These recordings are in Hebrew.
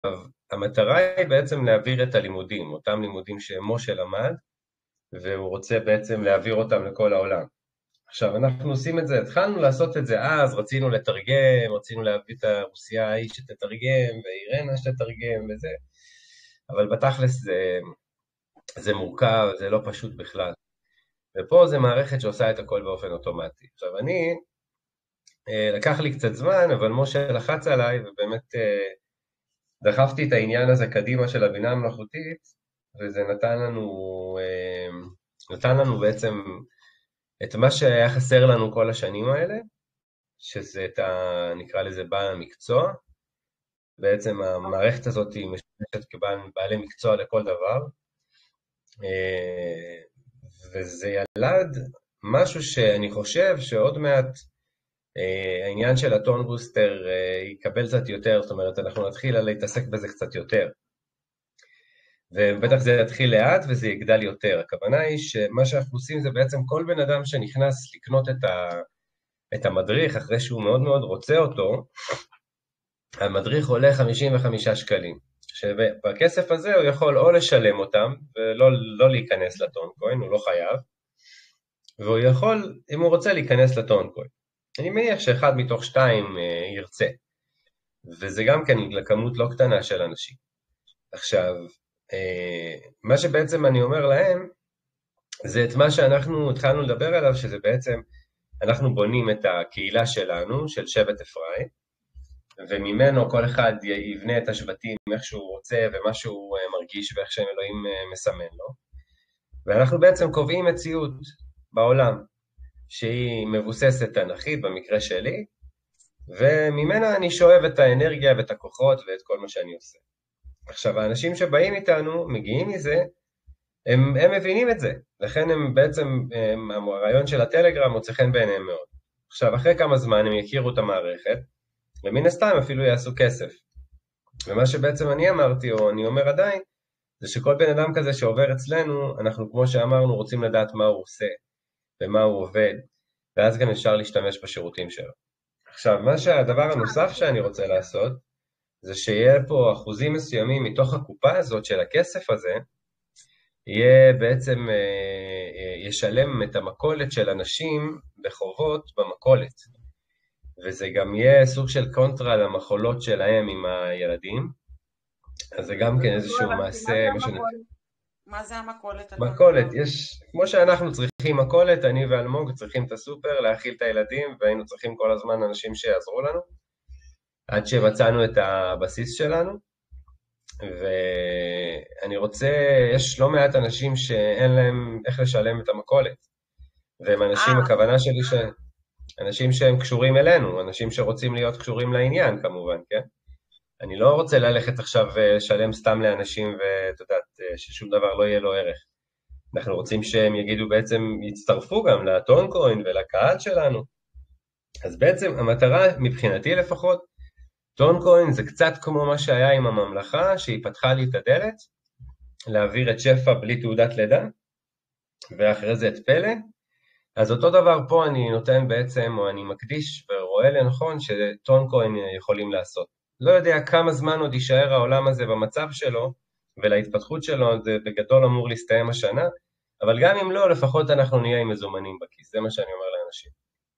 המטרה היא בעצם להעביר את הלימודים, אותם לימודים שמשה למד, והוא רוצה בעצם להעביר אותם לכל העולם. עכשיו, אנחנו עושים את זה, התחלנו לעשות את זה אז, רצינו לתרגם, רצינו להביא את הרוסיה ההיא שתתרגם, ואירנה שתתרגם וזה, אבל בתכלס זה מורכב, זה לא פשוט בכלל. ופה זה מערכת שעושה את הכל באופן אוטומטי. עכשיו, לקח לי קצת זמן, אבל משה לחץ עליי, ובאמת דחפתי את העניין הזה קדימה של הבינה המלאכותית, וזה נתן לנו בעצם את מה שהיה חסר לנו כל השנים האלה, שזה נקרא לזה בעל המקצוע. בעצם המערכת הזאת היא משמשת כבעלי מקצוע לכל דבר, וזה ילד משהו שאני חושב שעוד מעט העניין של הטון בוסטר יקבל קצת יותר, זאת אומרת אנחנו נתחיל להתעסק בזה קצת יותר. ובטח זה יתחיל לאט וזה יגדל יותר. הכוונה היא שמה שאנחנו עושים זה בעצם כל בן אדם שנכנס לקנות את המדריך אחרי שהוא מאוד מאוד רוצה אותו, המדריך עולה 55 שקלים. שבכסף הזה הוא יכול או לשלם אותם ולא להיכנס לטונקוין, הוא לא חייב, והוא יכול, אם הוא רוצה, להיכנס לטונקוין. אני מניח שאחד מתוך 2 ירצה, וזה גם כן לכמות לא קטנה של אנשים. עכשיו, מה שבעצם אני אומר להם, זה את מה שאנחנו התחלנו לדבר עליו, שזה בעצם, אנחנו בונים את הקהילה שלנו, של שבט אפרים, וממנו כל אחד יבנה את השבטים איך שהוא רוצה, ומה שהוא מרגיש, ואיך שאלוהים מסמן לו. ואנחנו בעצם קובעים מציאות בעולם, שהיא מבוססת תנ"כית במקרה שלי, וממנה אני שואב את האנרגיה ואת הכוחות ואת כל מה שאני עושה. עכשיו, האנשים שבאים איתנו, מגיעים מזה, הם מבינים את זה, לכן הם בעצם, הרעיון של הטלגרם מוצא חן בעיניהם מאוד. עכשיו, אחרי כמה זמן הם יכירו את המערכת, ומן הסתם אפילו יעשו כסף. ומה שבעצם אני אמרתי, או אני אומר עדיין, זה שכל בן אדם כזה שעובר אצלנו, אנחנו כמו שאמרנו רוצים לדעת מה הוא עושה, ומה הוא עובד, ואז גם אפשר להשתמש בשירותים שלו. עכשיו, הדבר הנוסף שאני רוצה לעשות, זה שיהיה פה אחוזים מסוימים מתוך הקופה הזאת של הכסף הזה, יהיה בעצם, ישלם את המקולת של אנשים בחובות במקולת. וזה גם יהיה סוג של קונטרה למחולות שלהם עם הילדים. אז זה גם כן איזשהו מעשה. מה זה המקולת? מקולת, כמו שאנחנו צריכים מקולת, אני ואלמוג צריכים את הסופר להאכיל את הילדים, והיינו צריכים כל הזמן אנשים שיעזרו לנו, עד שמצאנו את הבסיס שלנו. ואני רוצה, יש לא מעט אנשים שאין להם איך לשלם את המקולת, והם אנשים, הכוונה שלי אנשים שהם קשורים אלינו, אנשים שרוצים להיות קשורים לעניין כמובן, כן? אני לא רוצה ללכת עכשיו לשלם סתם לאנשים ואת יודעת ששום דבר לא יהיה לו ערך. אנחנו רוצים שהם יגידו בעצם, יצטרפו גם לטונקוין ולקהל שלנו. אז בעצם המטרה מבחינתי לפחות, טונקוין זה קצת כמו מה שהיה עם הממלכה, שהיא פתחה לי את הדלת, להעביר את שפע בלי תעודת לידה, ואחרי זה את פלא. אז אותו דבר פה אני נותן בעצם, או אני מקדיש ורואה לנכון שטונקוין יכולים לעשות. לא יודע כמה זמן עוד יישאר העולם הזה במצב שלו, ולהתפתחות שלו, זה בגדול אמור להסתיים השנה, אבל גם אם לא, לפחות אנחנו נהיה עם מזומנים בכיס, זה מה שאני אומר לאנשים.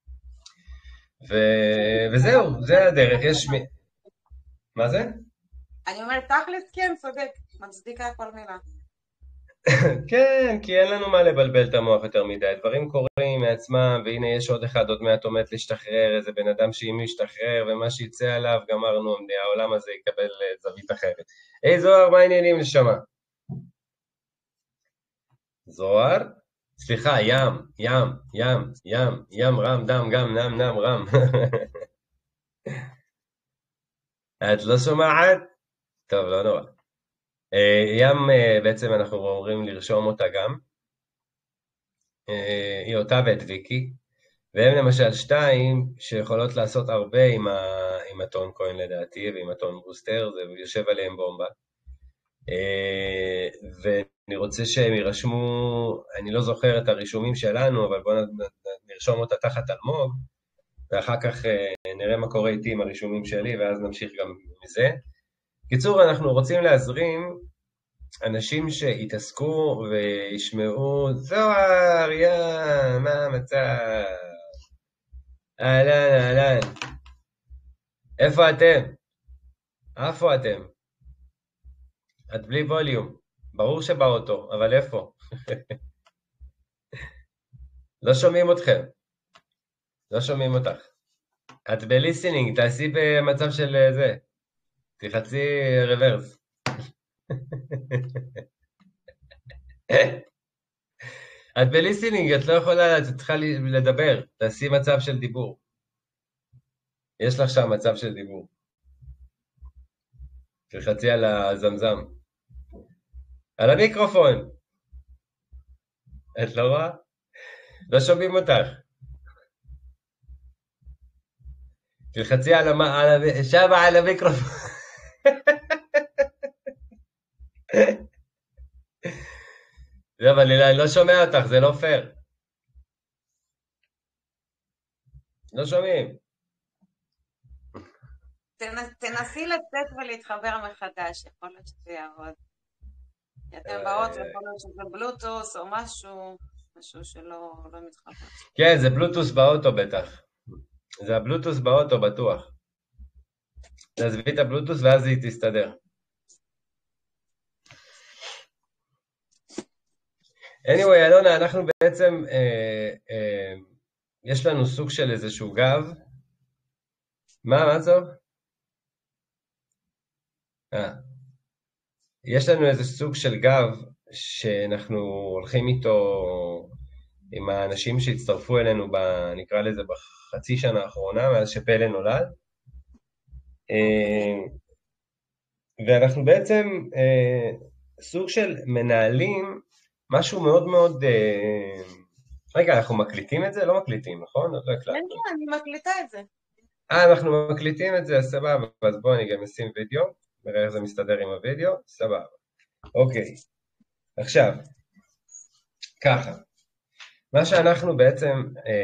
וזהו, זה הדרך, מה זה? אני אומרת, תכלס כן, צודק, מצדיקה כל מילה. כן, כי אין לנו מה לבלבל את המוח יותר מדי, דברים קורים מעצמם, והנה יש עוד אחד עוד מעט עומד להשתחרר, איזה בן אדם שאם ישתחרר, ומה שיצא עליו, גמרנו, העולם הזה יקבל זווית אחרת. היי זוהר, מה העניינים לשמה? זוהר? סליחה, ים, רם, דם, גם, נם, רם. את לא שומעת? טוב, לא נורא. ים בעצם אנחנו אומרים לרשום אותה גם, היא אותה ואת ויקי, והם למשל 2 שיכולות לעשות הרבה עם הטונקוין לדעתי, ועם הטון בוסטר, זה יושב עליהם בומבה, ואני רוצה שהם ירשמו, אני לא זוכר את הרישומים שלנו, אבל בואו נרשום אותה תחת אלמוג, ואחר כך נראה מה קורה איתי עם הרישומים שלי, ואז נמשיך גם מזה. קיצור, אנחנו רוצים להזרים אנשים שיתעסקו וישמעו, זוהר, מה המצב? אהלן, אהלן. איפה אתם? איפה אתם? את בלי ווליום. ברור שבאוטו, אבל איפה? לא שומעים אתכם. לא שומעים אותך. את בליסנינג, תעשי במצב של זה. תחצי רוורס. את בליסנינג, את לא יכולה, את צריכה לדבר. תעשי מצב של דיבור. יש לך שם מצב של דיבור. תלחצי על הזמזם. על המיקרופון. את לא רואה? לא שומעים אותך. תלחצי שם על המיקרופון. זה, אבל אני לא שומע אותך, זה לא פייר. לא שומעים. תנסי לצאת ולהתחבר מחדש, יכול להיות שזה יעבוד. כי אתם באוטו, יכול להיות שזה בלוטוס או משהו שלא מתחבר. כן, זה בלוטוס באוטו בטח. זה הבלוטוס באוטו בטוח. תעזבי את הבלוטוס ואז היא תסתדר. anyway, אלונה, אנחנו בעצם, יש לנו סוג של איזשהו גב. מה טוב? יש לנו איזה סוג של גב שאנחנו הולכים איתו עם האנשים שהצטרפו אלינו, נקרא לזה בחצי שנה האחרונה, מאז שפלא נולד. ואנחנו בעצם סוג של מנהלים משהו מאוד מאוד... רגע, אנחנו מקליטים את זה? לא מקליטים, נכון? לא הקלטנו. כן, אני מקליטה את זה. אנחנו מקליטים את זה, סבבה. אז בואו אני גם אשים וידאו, נראה איך זה מסתדר עם הוידאו, סבבה. אוקיי, עכשיו, ככה. מה שאנחנו בעצם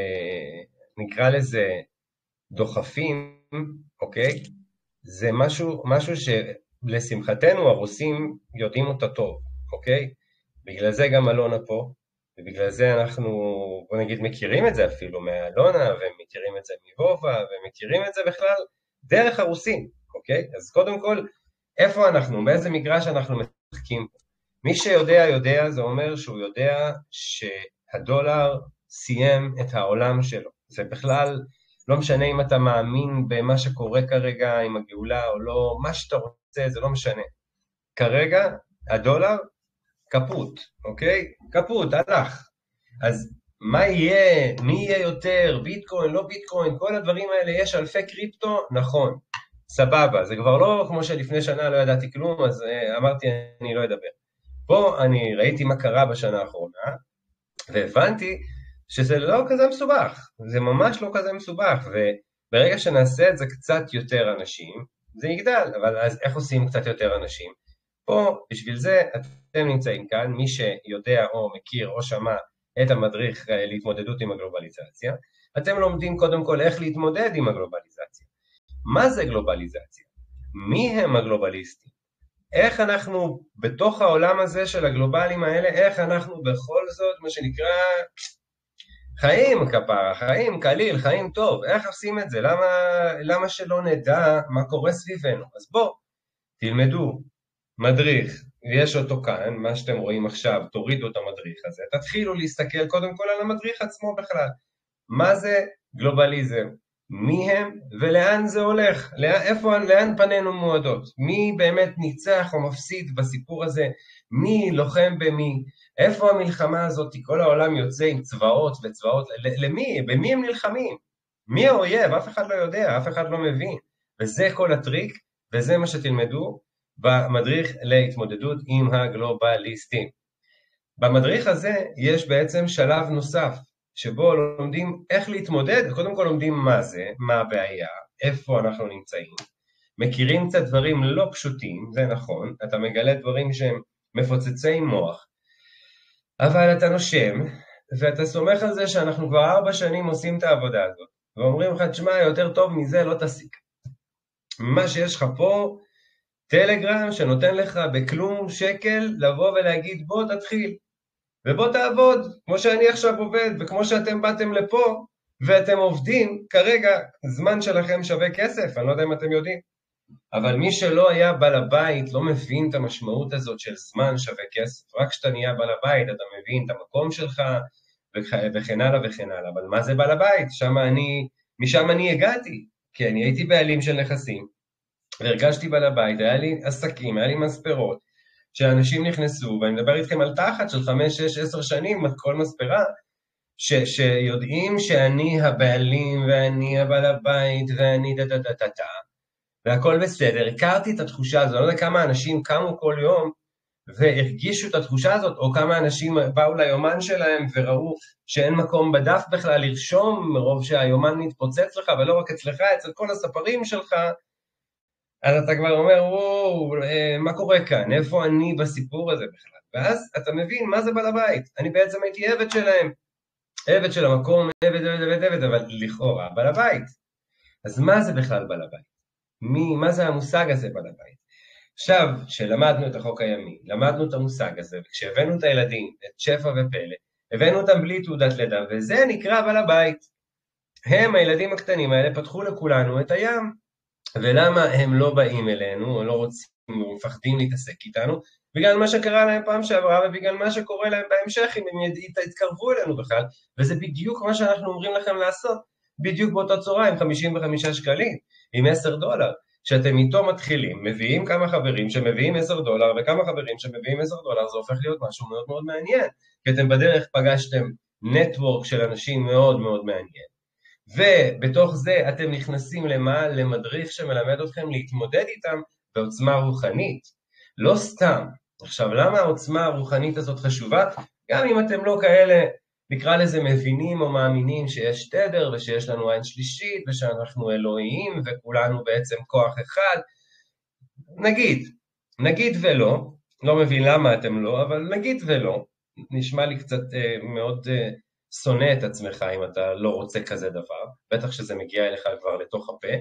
נקרא לזה דוחפים, אוקיי? זה משהו שלשמחתנו הרוסים יודעים אותה טוב, אוקיי? בגלל זה גם אלונה פה, ובגלל זה אנחנו, בוא נגיד, מכירים את זה אפילו מאלונה, ומכירים את זה מבובה, ומכירים את זה בכלל דרך הרוסים, אוקיי? אז קודם כל, איפה אנחנו? באיזה מגרש אנחנו משחקים פה? מי שיודע, יודע, זה אומר שהוא יודע שהדולר סיים את העולם שלו. זה בכלל לא משנה אם אתה מאמין במה שקורה כרגע עם הגאולה או לא, מה שאתה רוצה, זה לא משנה. כרגע הדולר קפוט, אוקיי? קפוט, הלך. אז מה יהיה, מי יהיה יותר, ביטקוין, לא ביטקוין, כל הדברים האלה, יש אלפי קריפטו, נכון, סבבה, זה כבר לא כמו שלפני שנה לא ידעתי כלום, אז אמרתי אני לא אדבר. פה אני ראיתי מה קרה בשנה האחרונה, והבנתי שזה לא כזה מסובך, זה ממש לא כזה מסובך, וברגע שנעשה את זה קצת יותר אנשים, זה יגדל, אבל אז איך עושים קצת יותר אנשים? פה, בשביל זה, אתם נמצאים כאן, מי שיודע או מכיר או שמע את המדריך להתמודדות עם הגלובליזציה, אתם לומדים קודם כל איך להתמודד עם הגלובליזציה. מה זה גלובליזציה? מי הם הגלובליסטים? איך אנחנו בתוך העולם הזה של הגלובלים האלה, איך אנחנו בכל זאת, מה שנקרא, חיים כפרה, חיים קליל, חיים טוב, איך עושים את זה? למה שלא נדע מה קורה סביבנו? אז בואו, תלמדו מדריך, ויש אותו כאן, מה שאתם רואים עכשיו, תורידו את המדריך הזה, תתחילו להסתכל קודם כל על המדריך עצמו בכלל. מה זה גלובליזם? מי הם ולאן זה הולך? לאן פנינו מועדות? מי באמת ניצח או מפסיד בסיפור הזה? מי לוחם במי? איפה המלחמה הזאת? כל העולם יוצא עם צבאות וצבאות. למי? במי הם נלחמים? מי האויב? אף אחד לא יודע, אף אחד לא מבין. וזה כל הטריק, וזה מה שתלמדו במדריך להתמודדות עם הגלובליסטים. במדריך הזה יש בעצם שלב נוסף, שבו לומדים איך להתמודד, קודם כל לומדים מה זה, מה הבעיה, איפה אנחנו נמצאים, מכירים קצת דברים לא פשוטים, זה נכון, אתה מגלה דברים שהם מפוצצי מוח, אבל אתה נושם, ואתה סומך על זה שאנחנו כבר 4 שנים עושים את העבודה הזאת, ואומרים לך, תשמע, יותר טוב מזה לא תסיק. מה שיש לך פה, טלגרם שנותן לך בכלום שקל לבוא ולהגיד בוא תתחיל, ובוא תעבוד, כמו שאני עכשיו עובד, וכמו שאתם באתם לפה, ואתם עובדים, כרגע זמן שלכם שווה כסף, אני לא יודע אם אתם יודעים. אבל מי שלא היה בעל הבית לא מבין את המשמעות הזאת של זמן שווה כסף. רק כשאתה נהיה בעל הבית אתה מבין את המקום שלך וכן הלאה וכן הלאה. אבל מה זה בעל הבית? משם אני הגעתי, כי אני הייתי בעלים של נכסים, והרגשתי בעל הבית, היה לי עסקים, היה לי מספרות, שאנשים נכנסו, ואני מדבר איתכם על תחת של 5, 6, 10 שנים, כל מספרה, שיודעים שאני הבעלים, ואני הבעל הבית, ואני דדדדדדה. והכל בסדר, הכרתי את התחושה הזאת, אני לא יודע כמה אנשים קמו כל יום והרגישו את התחושה הזאת, או כמה אנשים באו ליומן שלהם וראו שאין מקום בדף בכלל לרשום, מרוב שהיומן מתפוצץ לך, ולא רק אצלך, אצל כל הספרים שלך, אז אתה כבר אומר, וואו, מה קורה כאן? איפה אני בסיפור הזה בכלל? ואז אתה מבין מה זה בעל הבית, אני בעצם הייתי עבד שלהם, עבד של המקום, עבד, אבל לכאורה בעל הבית. אז מה זה בכלל בעל הבית? מה זה המושג הזה בעל הבית? עכשיו, כשלמדנו את החוק הימי, למדנו את המושג הזה, וכשהבאנו את הילדים, את שפע ופלא, הבאנו אותם בלי תעודת לידה, וזה נקרא בעל הבית. הם, הילדים הקטנים האלה, פתחו לכולנו את הים. ולמה הם לא באים אלינו, או לא רוצים, או מפחדים להתעסק איתנו? בגלל מה שקרה להם פעם שעברה, ובגלל מה שקורה להם בהמשך, אם הם יתקרבו אלינו בכלל, וזה בדיוק מה שאנחנו אומרים לכם לעשות, בדיוק באותו צורה, עם 55 שקלים, עם $10, שאתם איתו מתחילים, מביאים כמה חברים שמביאים $10, וכמה חברים שמביאים $10, זה הופך להיות משהו מאוד מאוד מעניין, כי אתם בדרך פגשתם נטוורק של אנשים מאוד מאוד מעניין, ובתוך זה אתם נכנסים למה? למדריך שמלמד אתכם להתמודד איתם בעוצמה רוחנית, לא סתם. עכשיו, למה העוצמה הרוחנית הזאת חשובה? גם אם אתם לא כאלה, נקרא לזה מבינים או מאמינים שיש תדר ושיש לנו עין שלישית ושאנחנו אלוהים וכולנו בעצם כוח אחד, נגיד ולא, לא מבין למה אתם לא, אבל נגיד ולא, נשמע לי קצת מאוד שונא את עצמך אם אתה לא רוצה כזה דבר, בטח שזה מגיע אליך כבר לתוך הפה,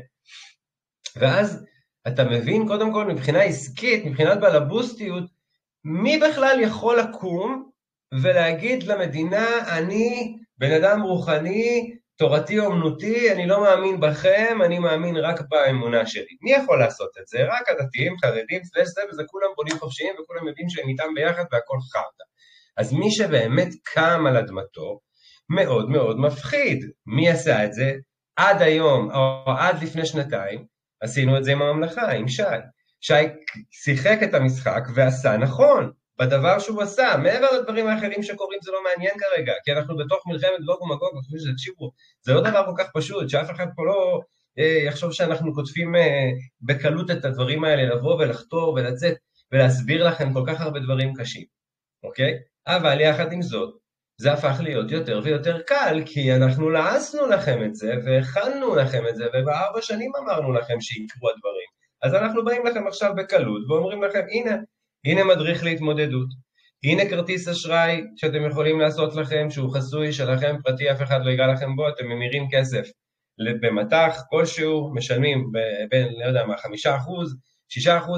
ואז אתה מבין קודם כל מבחינה עסקית, מבחינת בלבוסטיות, מי בכלל יכול לקום ולהגיד למדינה, אני בן אדם רוחני, תורתי אומנותי, אני לא מאמין בכם, אני מאמין רק באמונה שלי. מי יכול לעשות את זה? רק הדתיים, חרדים, וזה כולם בונים חופשיים וכולם יודעים שהם איתם ביחד והכל חרטה. אז מי שבאמת קם על אדמתו, מאוד מאוד מפחיד. מי עשה את זה? עד היום, או עד לפני שנתיים, עשינו את זה עם הממלכה, עם שי. שי שיחק את המשחק ועשה נכון, בדבר שהוא עשה, מעבר לדברים האחרים שקורים זה לא מעניין כרגע, כי אנחנו בתוך מלחמת גוג ומגוג, תקשיבו, זה לא דבר כל כך פשוט, שאף אחד פה לא יחשוב שאנחנו כותבים בקלות את הדברים האלה, לבוא ולחתור ולצאת, ולהסביר לכם כל כך הרבה דברים קשים, אוקיי? אבל יחד עם זאת, זה הפך להיות יותר ויותר קל, כי אנחנו לעסנו לכם את זה, והכנו לכם את זה, וב4 שנים אמרנו לכם שיקרו הדברים. אז אנחנו באים לכם עכשיו בקלות, ואומרים לכם, הנה מדריך להתמודדות, הנה כרטיס אשראי שאתם יכולים לעשות לכם, שהוא חסוי שלכם פרטי, אף אחד לא ייגע לכם בו, אתם ממירים כסף במטח כלשהו, משלמים בין, לא יודע מה, 5%, 6%, 4%,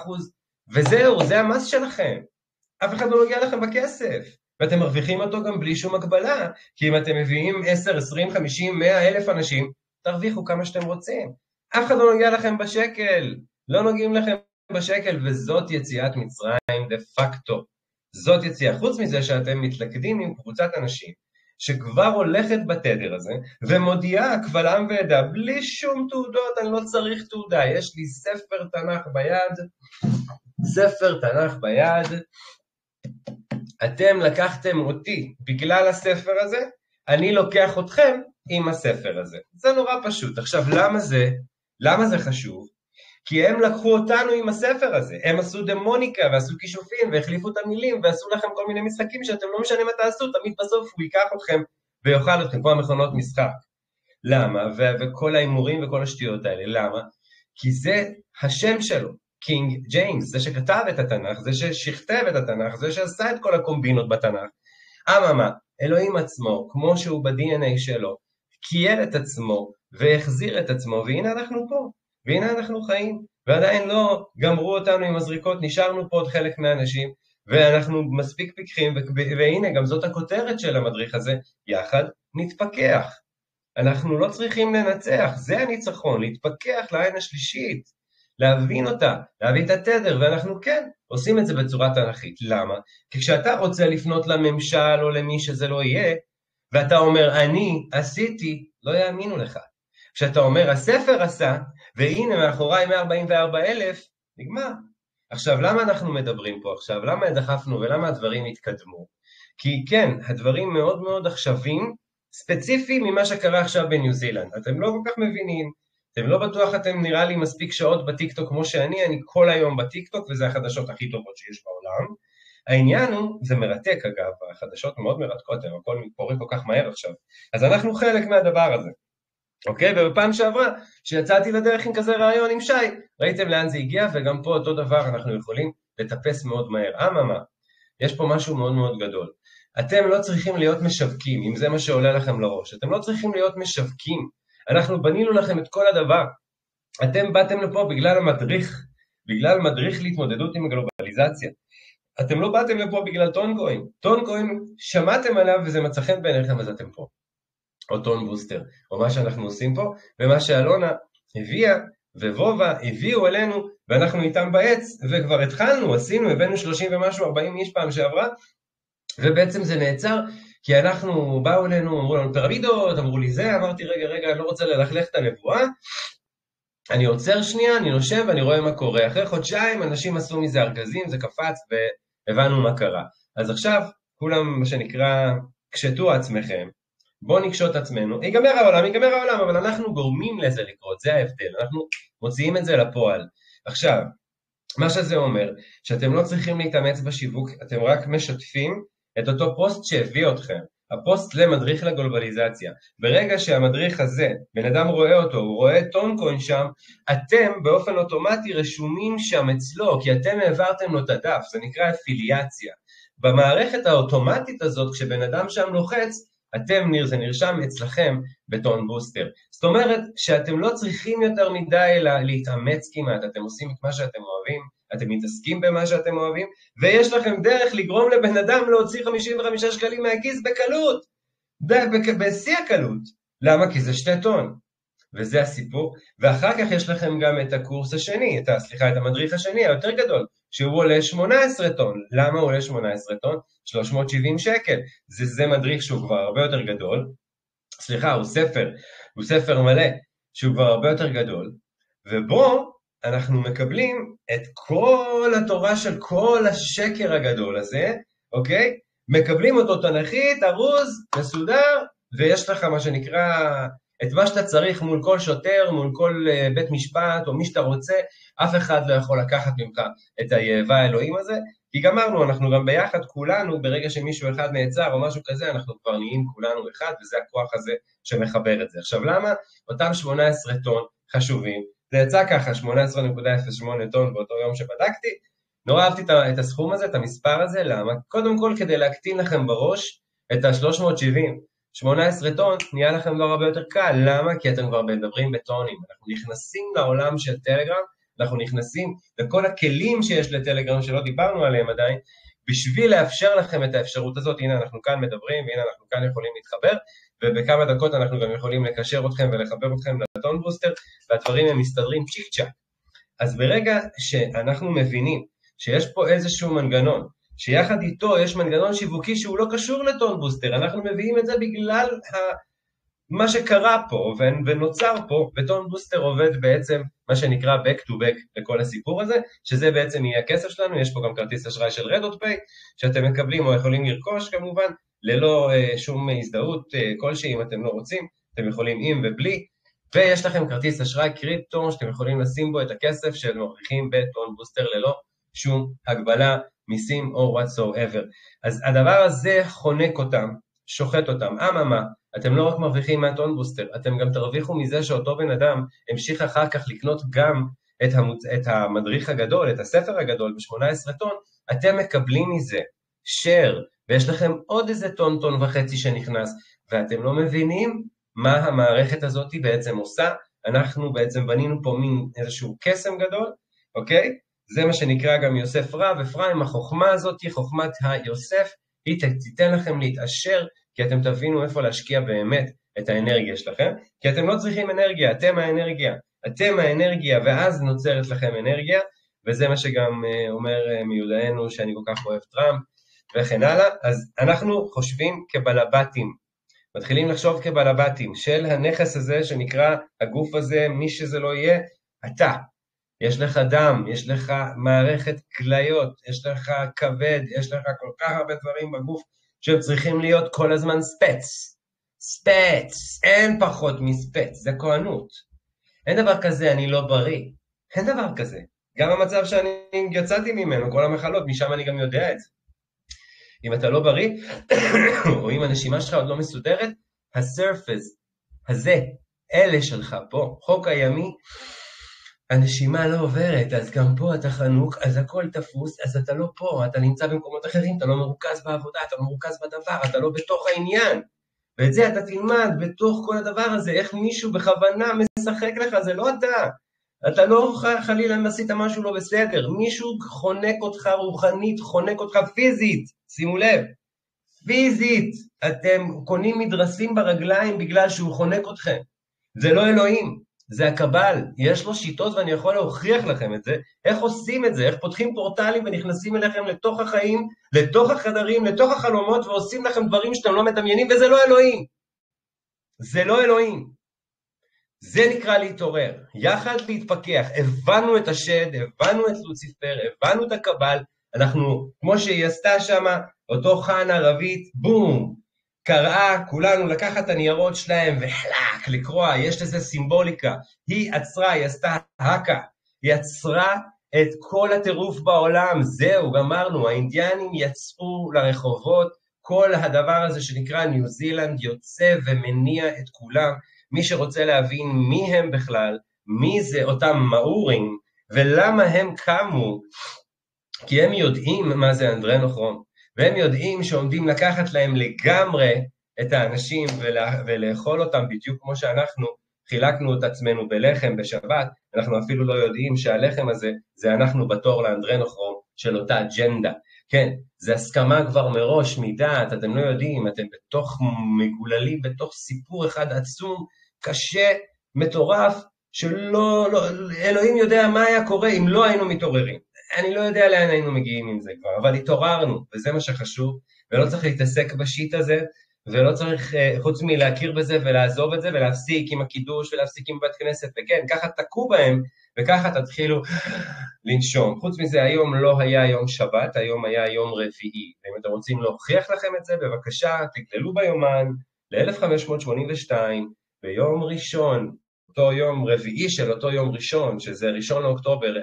וזהו, זה המס שלכם. אף אחד לא נוגע לכם בכסף. ואתם מרוויחים אותו גם בלי שום הגבלה, כי אם אתם מביאים 10, 20, 50, 100 אלף אנשים, תרוויחו כמה שאתם רוצים. אף אחד לא נוגע לכם בשקל, לא נוגעים לכם בשקל, וזאת יציאת מצרים דה פקטו. זאת יציאה, חוץ מזה שאתם מתלכדים עם קבוצת אנשים, שכבר הולכת בתדר הזה, ומודיעה קבל עם ועדה, בלי שום תעודות, אני לא צריך תעודה, יש לי ספר תנ"ך ביד, אתם לקחתם אותי בגלל הספר הזה, אני לוקח אתכם עם הספר הזה. זה נורא פשוט. עכשיו, למה זה חשוב? כי הם לקחו אותנו עם הספר הזה. הם עשו דמוניקה ועשו כישופים והחליפו את המילים ועשו לכם כל מיני משחקים שאתם לא משנה מה תעשו, תמיד בסוף הוא ייקח אתכם ויאכל אתכם, כמו המכונות משחק. למה? וכל האימורים וכל השטויות האלה. למה? כי זה השם שלו. קינג ג'יימס, זה שכתב את התנ"ך, זה ששכתב את התנ"ך, זה שעשה את כל הקומבינות בתנ"ך. אממה, אלוהים עצמו, כמו שהוא ב-DNA שלו, קייל את עצמו והחזיר את עצמו, והנה אנחנו פה, והנה אנחנו חיים. ועדיין לא גמרו אותנו עם הזריקות, נשארנו פה עוד חלק מהאנשים, ואנחנו מספיק פיקחים, והנה גם זאת הכותרת של המדריך הזה, יחד נתפכח. אנחנו לא צריכים לנצח, זה הניצחון, להתפכח לעין השלישית, להבין אותה, להבין את התדר, ואנחנו כן עושים את זה בצורה תנכית. למה? כי כשאתה רוצה לפנות לממשל או למי שזה לא יהיה, ואתה אומר אני עשיתי, לא יאמינו לך. כשאתה אומר הספר עשה, והנה מאחוריי 144,000, נגמר. עכשיו, למה אנחנו מדברים פה עכשיו? למה דחפנו ולמה הדברים התקדמו? כי כן, הדברים מאוד מאוד עכשוויים, ספציפי ממה שקרה עכשיו בניו זילנד. אתם לא כל כך מבינים, אתם לא בטוח, אתם נראה לי מספיק שעות בטיקטוק כמו אני כל היום בטיקטוק, וזה החדשות הכי טובות שיש בעולם. העניין הוא, זה מרתק אגב, החדשות מאוד מרתקות, הכל קורה כל כך מהר עכשיו. אז אנחנו חלק מהדבר הזה. אוקיי? ובפעם שעברה, שיצאתי לדרך עם כזה רעיון עם שי, ראיתם לאן זה הגיע, וגם פה אותו דבר אנחנו יכולים לטפס מאוד מהר. אממה, יש פה משהו מאוד מאוד גדול. אתם לא צריכים להיות משווקים, אם זה מה שעולה לכם לראש. אתם לא צריכים להיות משווקים. אנחנו בנינו לכם את כל הדבר. אתם באתם לפה בגלל המדריך, בגלל מדריך להתמודדות עם הגלובליזציה. אתם לא באתם לפה בגלל טונקוין. טונקוין, שמעתם עליו וזה מצא חן בעיניכם, אז אתם פה. או טון בוסטר, או מה שאנחנו עושים פה, ומה שאלונה הביאה, וובה הביאו אלינו, ואנחנו איתם בעץ, וכבר התחלנו, עשינו, הבאנו 30 ומשהו, 40 איש פעם שעברה, ובעצם זה נעצר, כי אנחנו, באו אלינו, אמרו לנו פירמידות, אמרו לי זה, אמרתי רגע, אני לא רוצה ללכלך את הנבואה, אני עוצר שנייה, אני נושב, אני רואה מה קורה, אחרי חודשיים אנשים עשו מזה ארגזים, זה קפץ, והבנו מה קרה. אז עכשיו, כולם, מה שנקרא, קשטו עצמכם, בואו נקשוט עצמנו, ייגמר העולם, אבל אנחנו גורמים לזה לקרות, זה ההבדל, אנחנו מוציאים את זה לפועל. עכשיו, מה שזה אומר, שאתם לא צריכים להתאמץ בשיווק, אתם רק משתפים את אותו פוסט שהביא אתכם, הפוסט למדריך לגלובליזציה. ברגע שהמדריך הזה, בן אדם רואה אותו, הוא רואה טונקוין שם, אתם באופן אוטומטי רשומים שם אצלו, כי אתם העברתם לו את הדף, זה נקרא אפיליאציה. במערכת האוטומטית הזאת, כשבן אדם שם לוחץ, זה נרשם אצלכם בטון בוסטר. זאת אומרת שאתם לא צריכים יותר מדי להתאמץ כמעט, אתם עושים את מה שאתם אוהבים, אתם מתעסקים במה שאתם אוהבים, ויש לכם דרך לגרום לבן אדם להוציא 55 שקלים מהכיס בקלות, בשיא הקלות. למה? כי זה 2 טון. וזה הסיפור, ואחר כך יש לכם גם את הקורס השני, את המדריך השני, היותר גדול, שהוא עולה 18 טון. למה הוא עולה 18 טון? 370 שקל. זה מדריך שהוא כבר הרבה יותר גדול, הוא ספר מלא, שהוא כבר הרבה יותר גדול, ובו אנחנו מקבלים את כל התורה של כל השקר הגדול הזה, אוקיי? מקבלים אותו תנכית, ארוז, מסודר, ויש לך מה שנקרא את מה שאתה צריך מול כל שוטר, מול כל בית משפט, או מי שאתה רוצה, אף אחד לא יכול לקחת ממך את היאבה האלוהים הזה, כי גמרנו, אנחנו גם ביחד, כולנו, ברגע שמישהו אחד נעצר או משהו כזה, אנחנו כבר נהיים כולנו אחד, וזה הכוח הזה שמחבר את זה. עכשיו למה? אותם 18 טון חשובים, זה יצא ככה 18.08 טון באותו יום שבדקתי, נורא אהבתי את הסכום הזה, את המספר הזה, למה? קודם כל כדי להקטין לכם בראש את ה-370, 18 טון נהיה לכם כבר הרבה יותר קל, למה? כי אתם כבר מדברים בטונים, אנחנו נכנסים לעולם של טלגרם, אנחנו נכנסים לכל הכלים שיש לטלגרם שלא דיברנו עליהם עדיין, בשביל לאפשר לכם את האפשרות הזאת, הנה אנחנו כאן מדברים, והנה אנחנו כאן יכולים להתחבר, ובכמה דקות אנחנו גם יכולים לקשר אתכם ולחבר אתכם לטון בוסטר, והדברים הם מסתדרים צ'יק צ'ק. אז ברגע שאנחנו מבינים שיש פה איזשהו מנגנון, שיחד איתו יש מנגנון שיווקי שהוא לא קשור לטון בוסטר, אנחנו מביאים את זה בגלל מה שקרה פה ונוצר פה, וטון בוסטר עובד בעצם מה שנקרא back to back לכל הסיפור הזה, שזה בעצם יהיה הכסף שלנו, יש פה גם כרטיס אשראי של רדוט-פיי, שאתם מקבלים או יכולים לרכוש כמובן, ללא שום הזדהות כלשהי אם אתם לא רוצים, אתם יכולים עם ובלי, ויש לכם כרטיס אשראי קריפטו, שאתם יכולים לשים בו את הכסף שמרוויחים בטון בוסטר ללא שום הגבלה, מיסים או whatsoever. אז הדבר הזה חונק אותם, שוחט אותם. אממה, אתם לא רק מרוויחים מהטון בוסטר, אתם גם תרוויחו מזה שאותו בן אדם המשיך אחר כך לקנות גם את המדריך הגדול, את הספר הגדול ב-18 טון, אתם מקבלים מזה share, ויש לכם עוד איזה טון וחצי שנכנס, ואתם לא מבינים מה המערכת הזאת בעצם עושה, אנחנו בעצם בנינו פה מין איזשהו קסם גדול, אוקיי? זה מה שנקרא גם יוסף רב, אפרים, החוכמה הזאת היא חוכמת היוסף, היא תיתן לכם להתעשר, כי אתם תבינו איפה להשקיע באמת את האנרגיה שלכם, כי אתם לא צריכים אנרגיה, אתם האנרגיה, ואז נוצרת לכם אנרגיה, וזה מה שגם אומר מיודענו שאני כל כך אוהב טראמפ, וכן הלאה. אז אנחנו חושבים כבלבטים, מתחילים לחשוב כבלבטים של הנכס הזה שנקרא הגוף הזה, מי שזה לא יהיה, אתה. יש לך דם, יש לך מערכת כליות, יש לך כבד, יש לך כל כך הרבה דברים בגוף שהם צריכים להיות כל הזמן ספץ. ספץ, אין פחות מספץ, זה כהנות. אין דבר כזה, אני לא בריא. אין דבר כזה. גם המצב שאני יצאתי ממנו, כל המחלות, משם אני גם יודע את זה. אם אתה לא בריא, או אם הנשימה שלך עוד לא מסודרת, הסרפס הזה, אלה שלך פה, חוק הימי, הנשימה לא עוברת, אז גם פה אתה חנוק, אז הכל תפוס, אז אתה לא פה, אתה נמצא במקומות אחרים, אתה לא מרוכז בעבודה, אתה לא מרוכז בדבר, אתה לא בתוך העניין. ואת זה אתה תלמד בתוך כל הדבר הזה, איך מישהו בכוונה משחק לך, זה לא אתה. אתה לא חלילה אם עשית משהו לא בסדר, מישהו חונק אותך רוחנית, חונק אותך פיזית, שימו לב, פיזית, אתם קונים מדרסים ברגליים בגלל שהוא חונק אתכם, זה לא אלוהים, זה הקבל, יש לו שיטות ואני יכול להוכיח לכם את זה, איך עושים את זה, איך פותחים פורטלים ונכנסים אליכם לתוך החיים, לתוך החדרים, לתוך החלומות ועושים לכם דברים שאתם לא מדמיינים וזה לא אלוהים, זה לא אלוהים. זה נקרא להתעורר, יחד להתפקח, הבנו את השד, הבנו את לוציפר, הבנו את הקבל, אנחנו, כמו שהיא עשתה שם, אותו חנה רבית, בום, קראה, כולנו לקחת הניירות שלהם וחלק, לקרוע, יש לזה סימבוליקה, היא עצרה, היא עשתה הקה, היא עצרה את כל הטירוף בעולם, זהו, גמרנו, האינדיאנים יצאו לרחובות, כל הדבר הזה שנקרא ניו זילנד יוצא ומניע את כולם, מי שרוצה להבין מי הם בכלל, מי זה אותם מאורים, ולמה הם קמו, כי הם יודעים מה זה אנדרנוכרון, והם יודעים שעומדים לקחת להם לגמרי את האנשים ולאכול אותם בדיוק כמו שאנחנו חילקנו את עצמנו בלחם בשבת, אנחנו אפילו לא יודעים שהלחם הזה זה אנחנו בתור לאנדרנוכרון של אותה אג'נדה. כן, זה הסכמה כבר מראש מדעת, אתם לא יודעים, אתם בתוך מגוללים, בתוך סיפור אחד עצום, קשה, מטורף, שלא, לא, אלוהים יודע מה היה קורה אם לא היינו מתעוררים. אני לא יודע לאן היינו מגיעים עם זה כבר, אבל התעוררנו, וזה מה שחשוב, ולא צריך להתעסק בשיט הזה, ולא צריך, חוץ מלהכיר בזה ולעזוב את זה, ולהפסיק עם הקידוש ולהפסיק עם בת כנסת, וכן, ככה תקעו בהם, וככה תתחילו לנשום. חוץ מזה, היום לא היה יום שבת, היום היה יום רביעי, ואם אתם רוצים להוכיח לכם את זה, בבקשה, תגללו ביומן ל-1582, ביום ראשון, אותו יום רביעי של אותו יום ראשון, שזה 1 לאוקטובר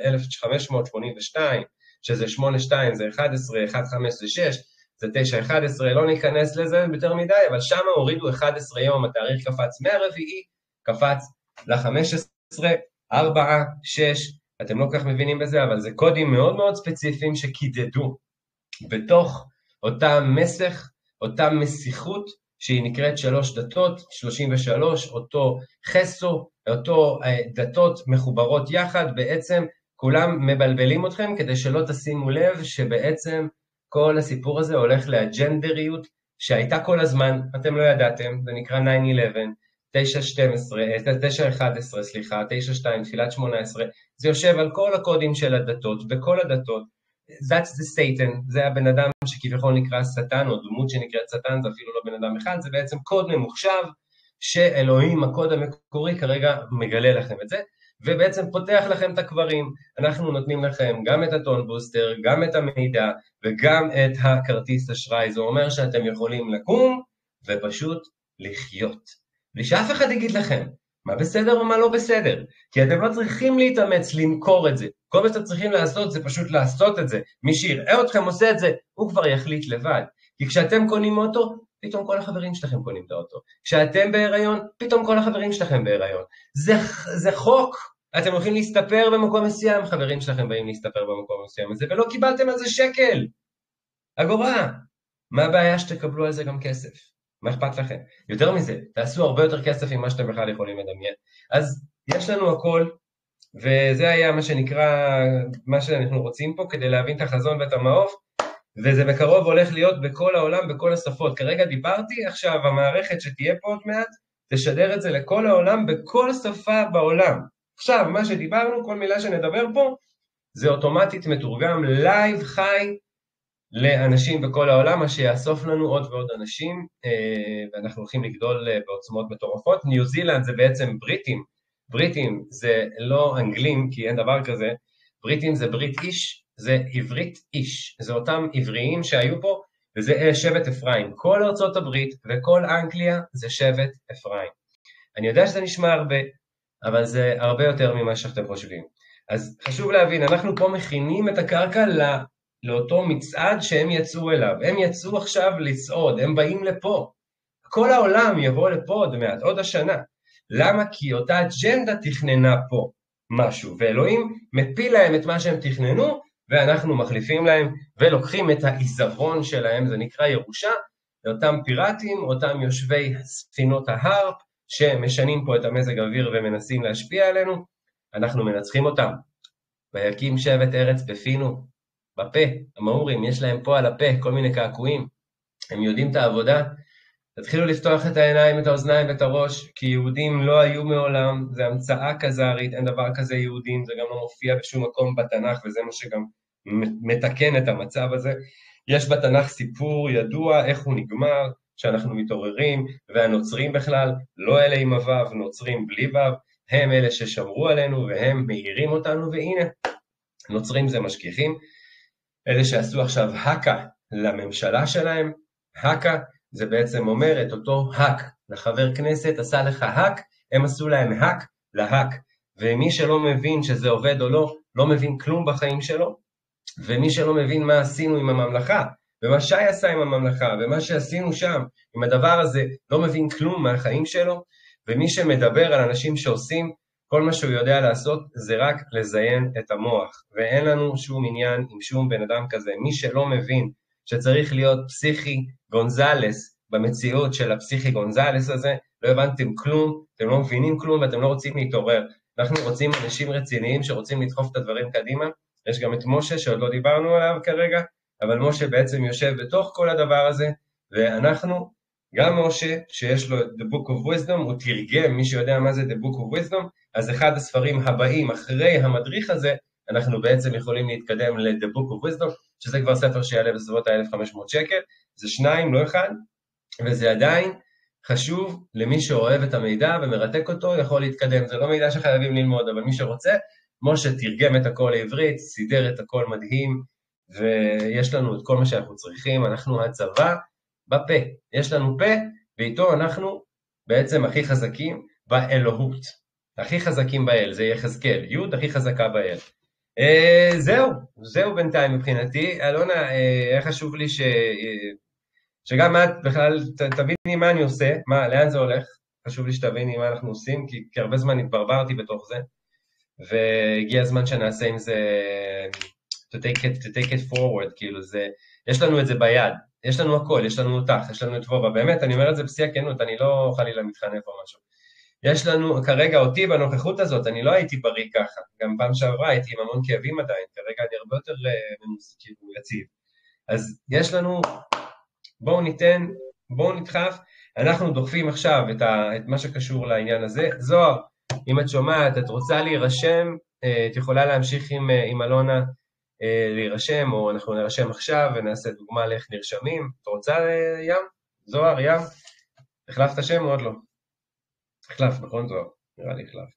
1582, שזה 8-2, זה 11, 1-5 זה 6, זה 9-11, לא ניכנס לזה יותר מדי, אבל שם הורידו 11 יום, התאריך קפץ מהרביעי, קפץ ל-15, 4, 6, אתם לא כך מבינים בזה, אבל זה קודים מאוד מאוד ספציפיים שקידדו בתוך אותה מסך, אותה מסיכות, שהיא נקראת 3 דתות, 33, אותו חסו, אותו דתות מחוברות יחד, בעצם כולם מבלבלים אתכם כדי שלא תשימו לב שבעצם כל הסיפור הזה הולך לאג'נדריות שהייתה כל הזמן, אתם לא ידעתם, זה נקרא 9-11, 9-11, סליחה, 9-2, תפילת 18, זה יושב על כל הקודים של הדתות, וכל הדתות, that's the Satan, זה הבן אדם שכביכול נקרא שטן, או דמות שנקראת שטן, זה אפילו לא בן אדם אחד, זה בעצם קוד ממוחשב, שאלוהים, הקוד המקורי, כרגע מגלה לכם את זה, ובעצם פותח לכם את הקברים, אנחנו נותנים לכם גם את הטון בוסטר, גם את המידע, וגם את הכרטיס אשראי, זה אומר שאתם יכולים לקום, ופשוט לחיות, בלי שאף אחד יגיד לכם, מה בסדר ומה לא בסדר, כי אתם לא צריכים להתאמץ למכור את זה, כל מה שאתם צריכים לעשות זה פשוט לעשות את זה, מי שיראה אתכם עושה את זה, הוא כבר יחליט לבד, כי כשאתם קונים אוטו, פתאום כל החברים שלכם קונים את האוטו, כשאתם בהיריון, פתאום כל החברים שלכם בהיריון, זה חוק, אתם הולכים להסתפר במקום מסוים, חברים שלכם באים להסתפר במקום מסוים הזה, ולא קיבלתם על זה שקל, אגורה, מה הבעיה שתקבלו על זה גם כסף? מה אכפת לכם? יותר מזה, תעשו הרבה יותר כסף ממה שאתם בכלל יכולים לדמיין. אז יש לנו הכל, וזה היה מה שנקרא, מה שאנחנו רוצים פה, כדי להבין את החזון ואת המעוף, וזה בקרוב הולך להיות בכל העולם, בכל השפות. כרגע דיברתי, עכשיו המערכת שתהיה פה עוד מעט, תשדר את זה לכל העולם, בכל שפה בעולם. עכשיו, מה שדיברנו, כל מילה שנדבר פה, זה אוטומטית מתורגם לייב חי לאנשים בכל העולם, מה שיאסוף לנו עוד ועוד אנשים, ואנחנו הולכים לגדול בעוצמות מטורפות. ניו זילנד זה בעצם בריטים, בריטים זה לא אנגלים, כי אין דבר כזה, בריטים זה ברית איש, זה עברית איש, זה אותם עבריים שהיו פה, וזה שבט אפרים. כל ארצות הברית וכל אנגליה זה שבט אפרים. אני יודע שזה נשמע הרבה, אבל זה הרבה יותר ממה שאתם חושבים. אז חשוב להבין, אנחנו פה מכינים את הקרקע לאותו מצעד שהם יצאו אליו. הם יצאו עכשיו לצעוד, הם באים לפה. כל העולם יבוא לפה עוד מעט, עוד השנה. למה? כי אותה אג'נדה תכננה פה משהו, ואלוהים מפיל להם את מה שהם תכננו, ואנחנו מחליפים להם ולוקחים את העיזבון שלהם, זה נקרא ירושה, לאותם פיראטים, אותם יושבי ספינות ההרפ, שמשנים פה את המזג האוויר ומנסים להשפיע עלינו, אנחנו מנצחים אותם. ויקים שבט ארץ בפינו, בפה, המאורים, יש להם פה על הפה כל מיני קעקועים, הם יודעים את העבודה, תתחילו לפתוח את העיניים, את האוזניים ואת הראש, כי יהודים לא היו מעולם, זה המצאה כזרית, אין דבר כזה יהודים, זה גם לא מופיע בשום מקום בתנ"ך, וזה מה שגם מתקן את המצב הזה. יש בתנ"ך סיפור ידוע איך הוא נגמר, שאנחנו מתעוררים, והנוצרים בכלל, לא אלה עם הוו, נוצרים בלי וו, הם אלה ששמרו עלינו, והם מאירים אותנו, והנה, נוצרים זה משגיחים, אלה שעשו עכשיו הקה לממשלה שלהם, הקה זה בעצם אומר את אותו הק, לחבר כנסת עשה לך הק, הם עשו להם הק להק, ומי שלא מבין שזה עובד או לא, לא מבין כלום בחיים שלו, ומי שלא מבין מה עשינו עם הממלכה, ומה שי עשה עם הממלכה, ומה שעשינו שם, עם הדבר הזה, לא מבין כלום מהחיים שלו, ומי שמדבר על אנשים שעושים, כל מה שהוא יודע לעשות זה רק לזיין את המוח, ואין לנו שום עניין עם שום בן אדם כזה. מי שלא מבין שצריך להיות פסיכי גונזלס במציאות של הפסיכי גונזלס הזה, לא הבנתם כלום, אתם לא מבינים כלום ואתם לא רוצים להתעורר. אנחנו רוצים אנשים רציניים שרוצים לדחוף את הדברים קדימה. יש גם את משה שעוד לא דיברנו עליו כרגע, אבל משה בעצם יושב בתוך כל הדבר הזה, ואנחנו, גם משה שיש לו The Book of Wisdom, הוא תרגם, מי שיודע מה זה The Book of Wisdom, אז אחד הספרים הבאים אחרי המדריך הזה, אנחנו בעצם יכולים להתקדם ל-The Book of Wisdom, שזה כבר ספר שיעלה בסביבות ה-1,500 שקל, זה 2, לא 1, וזה עדיין חשוב למי שאוהב את המידע ומרתק אותו, יכול להתקדם, זה לא מידע שחייבים ללמוד, אבל מי שרוצה, משה תרגם את הכל לעברית, סידר את הכל מדהים, ויש לנו את כל מה שאנחנו צריכים, אנחנו הצבא בפה, יש לנו פה, ואיתו אנחנו בעצם הכי חזקים באלוהות, הכי חזקים באל, זה יחזקאל, י' הכי חזקה באל. זהו בינתיים מבחינתי. אלונה, היה חשוב לי שגם את בכלל תביני מה אני עושה, לאן זה הולך, חשוב לי שתביני מה אנחנו עושים, כי הרבה זמן התברברתי בתוך זה, והגיע הזמן שנעשה עם זה, to take it forward, כאילו זה, יש לנו את זה ביד, יש לנו הכל, יש לנו אותך, יש לנו את וובה, באמת, אני אומר את זה בשיא הכנות, אני לא חלילה מתחנף או משהו. יש לנו, כרגע אותי בנוכחות הזאת, אני לא הייתי בריא ככה, גם פעם שעברה הייתי עם המון כאבים עדיין, כרגע אני הרבה יותר יציב. אז יש לנו, בואו ניתן, בואו נדחף, אנחנו דוחפים עכשיו את מה שקשור לעניין הזה. זוהר, אם את שומעת, את רוצה להירשם, את יכולה להמשיך עם אלונה להירשם, או אנחנו נרשם עכשיו ונעשה דוגמה לאיך נרשמים. את רוצה ים? זוהר, ים? החלפת שם או עוד לא? החלף, נכון זוהר? נראה לי החלף.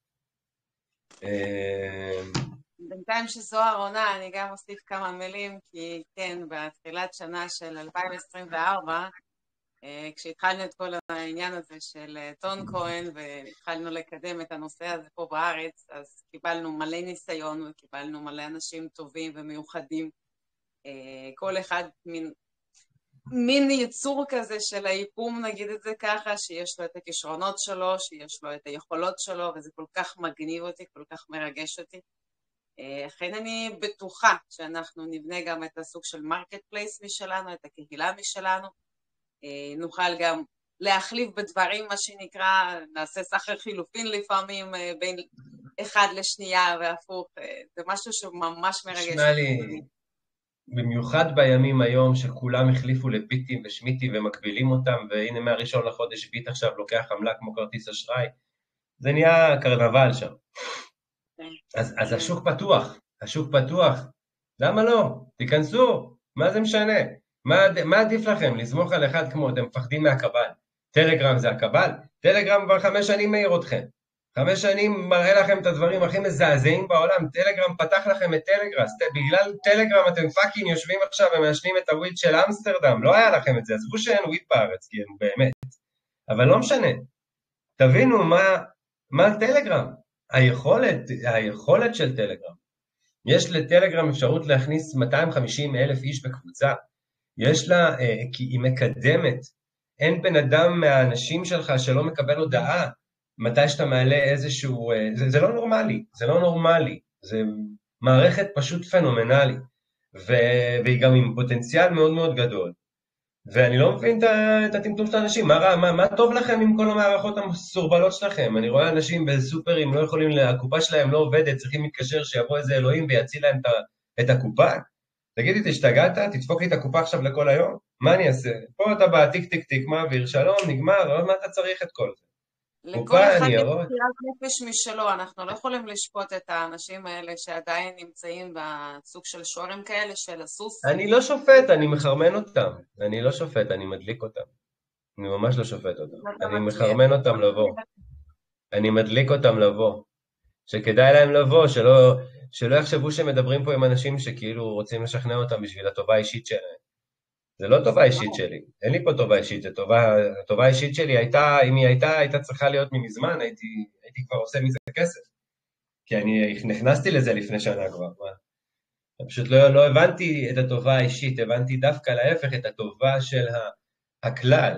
בינתיים שזוהר עונה, אני גם אוסיף כמה מילים, כי כן, בתחילת שנה של 2024, כשהתחלנו את כל העניין הזה של טון כהן, והתחלנו לקדם את הנושא הזה פה בארץ, אז קיבלנו מלא ניסיון, וקיבלנו מלא אנשים טובים ומיוחדים, כל אחד מין יצור כזה של היקום, נגיד את זה ככה, שיש לו את הכישרונות שלו, שיש לו את היכולות שלו, וזה כל כך מגניב אותי, כל כך מרגש אותי. לכן אני בטוחה שאנחנו נבנה גם את הסוג של מרקט פלייס משלנו, את הקהילה משלנו, נוכל גם להחליף בדברים, מה שנקרא, נעשה סחר חילופין לפעמים בין אחד לשנייה והפוך, זה משהו שהוא ממש מרגש. נשמע לי, במיוחד בימים היום שכולם החליפו לביטים ושמיטים ומקבילים אותם, והנה מהראשון לחודש ביט עכשיו לוקח עמלה כמו כרטיס אשראי, זה נהיה קרנבל שם. אז השוק פתוח, למה לא? תיכנסו, מה זה משנה? מה עדיף לכם? לסמוך על אחד כמו, אתם מפחדים מהקבל. טלגרם זה הקבל? טלגרם כבר 5 שנים מאיר אתכם. 5 שנים מראה לכם את הדברים הכי מזעזעים בעולם. טלגרם פתח לכם את טלגרס. בגלל טלגרם אתם פאקינג יושבים עכשיו ומעשנים את הוויד של אמסטרדם. לא היה לכם את זה. עזבו שאין וויד בארץ, כי אין באמת. אבל לא משנה. תבינו מה טלגרם. היכולת של טלגרם. יש לטלגרם אפשרות להכניס 250,000 איש בקבוצה. יש לה, כי היא מקדמת. אין בן אדם מהאנשים שלך שלא מקבל הודעה מתי שאתה מעלה איזשהו, זה לא נורמלי, זה מערכת פשוט פנומנלית, והיא גם עם פוטנציאל מאוד מאוד גדול, ואני לא מבין את הטמטום של האנשים, מה טוב לכם עם כל המערכות המסורבלות שלכם? אני רואה אנשים בסופרים לא יכולים, הקופה שלהם לא עובדת, צריכים להתקשר שיבוא איזה אלוהים ויציל להם את הקופה. תגידי, תשתגעת, תדפוק לי את הקופה עכשיו לכל היום? מה אני אעשה? פה אתה בא, טיק טיק טיק, מעביר, שלום, נגמר, מה אתה צריך את כל זה? לכל אחד יש בחירת נפש משלו, אנחנו לא יכולים לשפוט את האנשים האלה שעדיין נמצאים בסוג של שורים כאלה, של הסוס. אני לא שופט, אני מחרמן אותם. אני לא שופט, אני מדליק אותם. אני ממש לא שופט אותם. אני מחרמן אותם לבוא. אני מדליק אותם לבוא. שכדאי להם לבוא, שלא יחשבו שמדברים פה עם אנשים שכאילו רוצים לשכנע אותם בשביל הטובה האישית שלהם. זה לא טובה אישית שלי, אין לי פה טובה אישית, הטובה האישית שלי הייתה, אם היא הייתה צריכה להיות ממזמן, הייתי כבר עושה מזה כסף. כי אני נכנסתי לזה לפני שנה כבר. פשוט לא הבנתי את הטובה האישית, הבנתי דווקא להפך את הטובה של הכלל.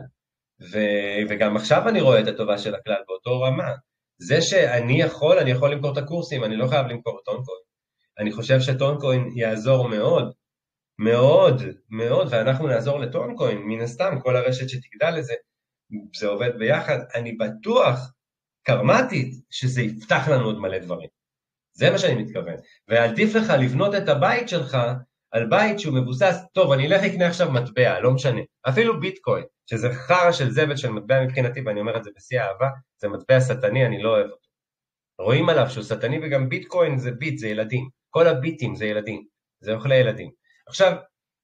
וגם עכשיו אני רואה את הטובה של הכלל באותו רמה. זה שאני יכול למכור את הקורסים, אני לא חייב למכור את טונקוין. אני חושב שטונקוין יעזור מאוד, מאוד, מאוד, ואנחנו נעזור לטונקוין, מן הסתם, כל הרשת שתגדל לזה, זה עובד ביחד. אני בטוח, קרמטית, שזה יפתח לנו עוד מלא דברים. זה מה שאני מתכוון. ועדיף לך לבנות את הבית שלך, על בית שהוא מבוסס, טוב, אני אלך לקנה עכשיו מטבע, לא משנה. אפילו ביטקוין, שזה חרא של זבל של מטבע מבחינתי, ואני אומר את זה בשיא האהבה, זה מטבע סטני, אני לא אוהב אותו. רואים עליו שהוא סטני, וגם ביטקוין זה ביט, זה ילדים. כל הביטים זה ילדים, זה אוכלי ילדים. עכשיו,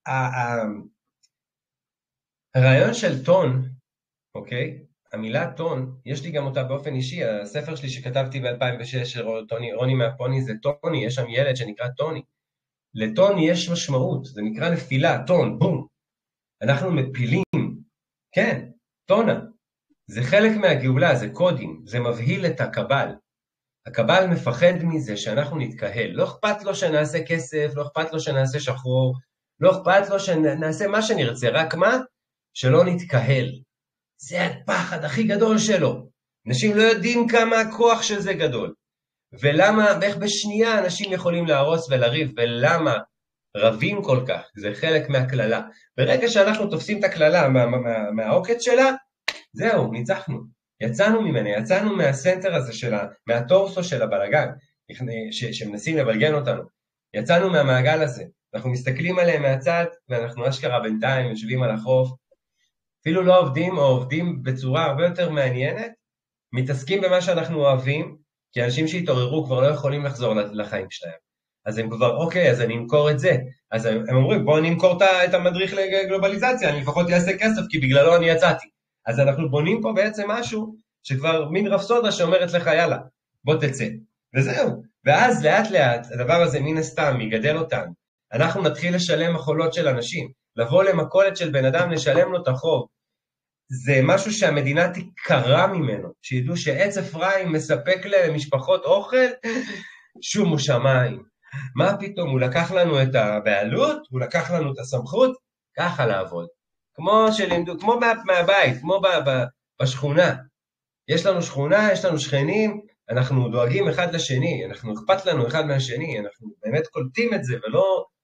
הרעיון של טון, אוקיי? המילה טון, יש לי גם אותה באופן אישי, הספר שלי שכתבתי ב-2006 של רוני מהפוני זה טוני, יש שם ילד שנקרא טוני. לטון יש משמעות, זה נקרא נפילה, טון, בום. אנחנו מפילים, כן, טונה. זה חלק מהגאולה, זה קודים, זה מבהיל את הקבל. הקבל מפחד מזה שאנחנו נתקהל, לא אכפת לו שנעשה כסף, לא אכפת לו שנעשה שחור, לא אכפת לו שנעשה מה שנרצה, רק מה? שלא נתקהל. זה הפחד הכי גדול שלו. אנשים לא יודעים כמה הכוח של זה גדול. ולמה, איך בשנייה אנשים יכולים להרוס ולריב, ולמה רבים כל כך? זה חלק מהכללה. ברגע שאנחנו תופסים את הכללה מהעוקץ שלה, זהו, ניצחנו. יצאנו ממנה, יצאנו מהסנטר הזה שלה, מהטורסו של הבלגן, שמנסים לבלגן אותנו. יצאנו מהמעגל הזה. אנחנו מסתכלים עליהם מהצד, ואנחנו אשכרה בינתיים יושבים על החוף, אפילו לא עובדים, או עובדים בצורה הרבה יותר מעניינת, מתעסקים במה שאנחנו אוהבים, כי אנשים שהתעוררו כבר לא יכולים לחזור לחיים שלהם. אז הם כבר, אוקיי, אז אני אמכור את זה. אז הם אומרים, בואו אני אמכור את המדריך לגלובליזציה, אני לפחות אעשה כסף, כי בגללו אני יצאתי. אז אנחנו בונים פה בעצם משהו, שכבר מין רפסודה שאומרת לך, יאללה, בוא תצא. וזהו. ואז לאט לאט, הדבר הזה מן הסתם יגדל אותנו. אנחנו נתחיל לשלם מחולות של אנשים. לבוא למכולת של בן אדם, לשלם לו את החוב. זה משהו שהמדינה תיקרה ממנו, שידעו שעץ אפרים מספק למשפחות אוכל, שום שמיים. מה פתאום? הוא לקח לנו את הבעלות, הוא לקח לנו את הסמכות, ככה לעבוד. כמו שלימדו, כמו מהבית, כמו בשכונה. יש לנו שכונה, יש לנו שכנים, אנחנו דואגים אחד לשני, אנחנו אכפת לנו אחד מהשני, אנחנו באמת קולטים את זה, ולא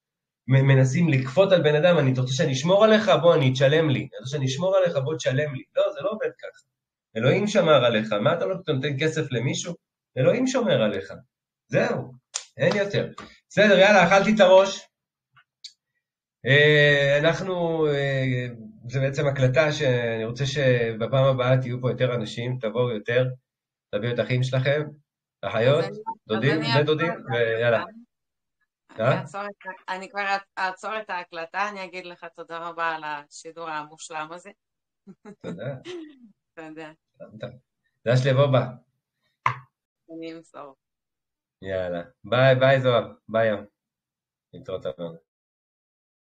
מנסים לכפות על בן אדם, אתה רוצה שאני אשמור עליך? בוא, אני תשלם לי. אתה רוצה שאני אשמור עליך? בוא, תשלם לי. לא, זה לא עובד ככה. אלוהים שמר עליך. מה אתה לא נותן כסף למישהו? אלוהים שומר עליך. זהו, אין יותר. בסדר, יאללה, אכלתי את הראש. זה בעצם הקלטה שאני רוצה שבפעם הבאה תהיו פה יותר אנשים, תבואו יותר, תביאו את אחים שלכם, אחיות, דודים, בני דודים, ויאללה. אני כבר אעצור את ההקלטה, אני אגיד לך תודה רבה על השידור המושלם הזה. תודה. תודה. תודה שלבובה. אני אמסור. יאללה. ביי, ביי זוהר. ביי ים. נתראות הבא.